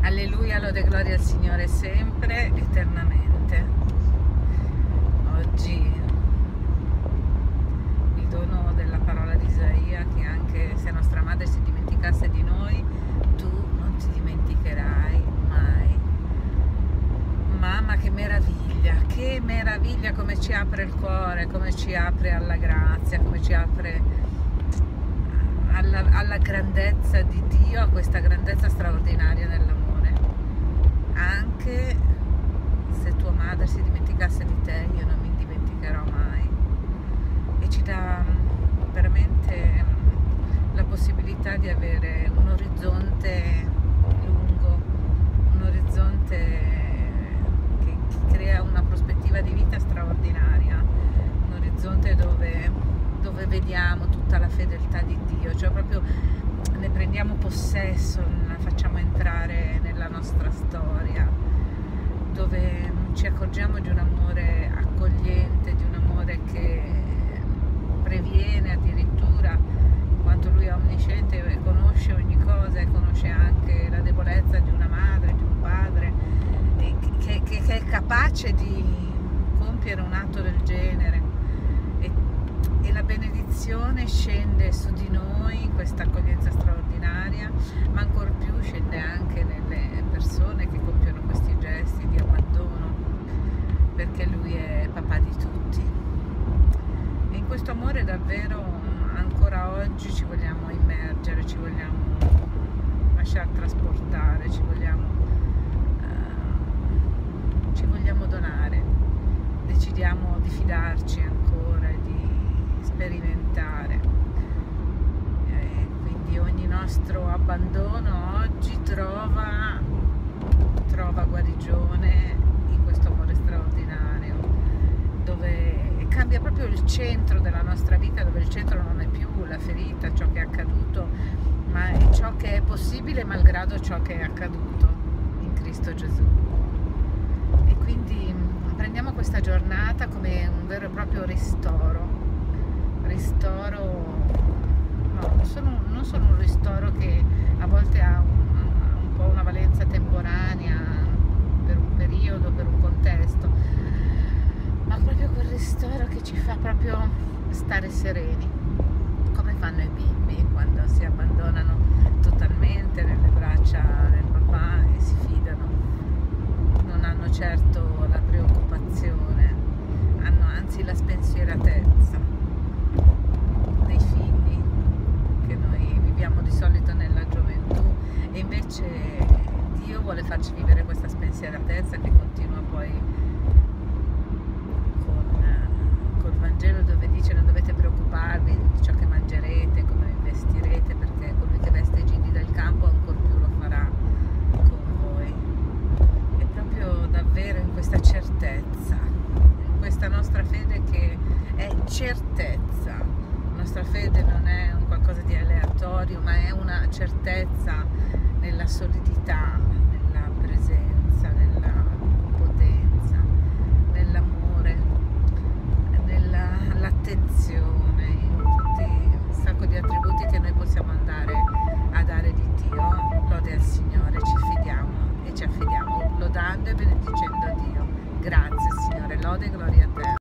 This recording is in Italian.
Alleluia, lode e gloria al Signore sempre, eternamente. Oggi il dono della parola di Isaia, che anche se nostra madre si dimenticasse di noi, tu non ti dimenticherai mai. Mamma, che meraviglia come ci apre il cuore, come ci apre alla grazia, come ci apre alla grandezza di Dio, a questa grandezza straordinaria nell'amore. Anche se tua madre si dimenticasse di te, io non mi dimenticherò mai. E ci dà veramente la possibilità di avere un orizzonte lungo, un orizzonte che crea una prospettiva di vita straordinaria, un orizzonte dove vediamo tutta la fedeltà di Dio, cioè proprio ne prendiamo possesso, la facciamo entrare nella nostra storia, dove ci accorgiamo di un amore accogliente, di un amore che previene addirittura, in quanto Lui è onnisciente e conosce ogni cosa e conosce anche la debolezza di una madre, di un padre, che è capace di compiere un atto del genere. E la benedizione scende su di noi, questa accoglienza straordinaria, ma ancor più scende anche nelle persone che compiono questi gesti di abbandono, perché Lui è papà di tutti. E in questo amore davvero ancora oggi ci vogliamo immergere, ci vogliamo lasciar trasportare, ci vogliamo donare, decidiamo di fidarci ancora, di sperimentare. Quindi ogni nostro abbandono oggi trova guarigione in questo amore straordinario, dove cambia proprio il centro della nostra vita, dove il centro non è più la ferita, ciò che è accaduto, ma è ciò che è possibile malgrado ciò che è accaduto in Cristo Gesù. E quindi prendiamo questa giornata come un vero e proprio ristoro, no, non solo un ristoro che a volte ha un po' una valenza temporanea per un periodo, per un contesto, ma proprio quel ristoro che ci fa proprio stare sereni, come fanno i bimbi quando si abbandonano totalmente nelle braccia del papà e si fidano. Non hanno certo la preoccupazione, hanno anzi la spensieratezza dei figli che noi viviamo di solito nella gioventù, e invece Dio vuole farci vivere questa spensieratezza che continua poi col Vangelo, dove dice: non dovete preoccuparvi di ciò che mangerete, come vi vestirete, perché colui che veste i gigli del campo ancor più lo farà con voi. E proprio davvero in questa certezza, in questa nostra fede che è certezza. La nostra fede non è un qualcosa di aleatorio, ma è una certezza nella solidità, nella presenza, nella potenza, nell'amore, nell'attenzione